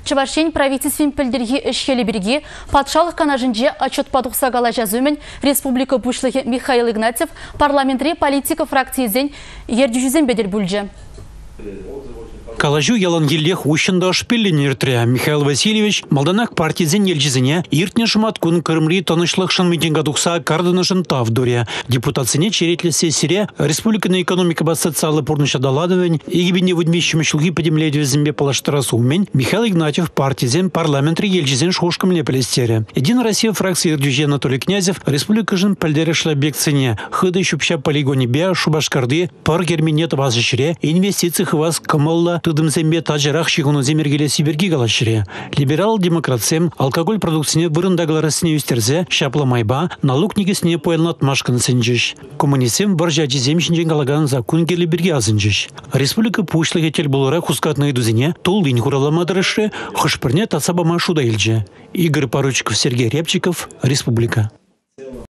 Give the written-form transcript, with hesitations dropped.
Чувашень правительствен пілдерге ішхелі бірге патшалық канажынже отчет падуқса қала жазумен республика бұшлығы Михаил Игнатьев парламентари политика фракциязен ерді жүзен бедер бүлже. Калажу ялангеллех ущында шпилленертря Михаил Васильевич Малданак партизен елжизіне иртне шуматкун Крымри танышлықшын митинга дұқса кардынышын тавдуря. Депутацияне черетлі сессире республиканы экономика бас социалы порнышадаладывен егебіне выдмещімішілгі подемлейді візімбе палаштырасумен Михаил Игнатьев партизен парламентри елжизен шошкамне пелестере. Единая Россия фракция Ердюжи Анатолий Князев республика жын пальдерешла бекцине хыды шупща полигоне бе шубашкарды пар герминет вазышыре инвестиции хваз камалла тыдымсембе тажарах шигуну земергеле сиберги галашыре. Либерал-демократсем алкоголь продукцияне вырындагларысыне үстерзе шапла майба налог негесіне пойлнат машкан сенжиш. Коммунисем варжаджи земшінжен галаган закун гелі бірге азынжиш. Республика пушлығы тел болура хускатны едузіне тол линь хураламадырышы хышпырне тасабама шуда елже. Игорь Поручиков, Сергей Рябчиков, Республика.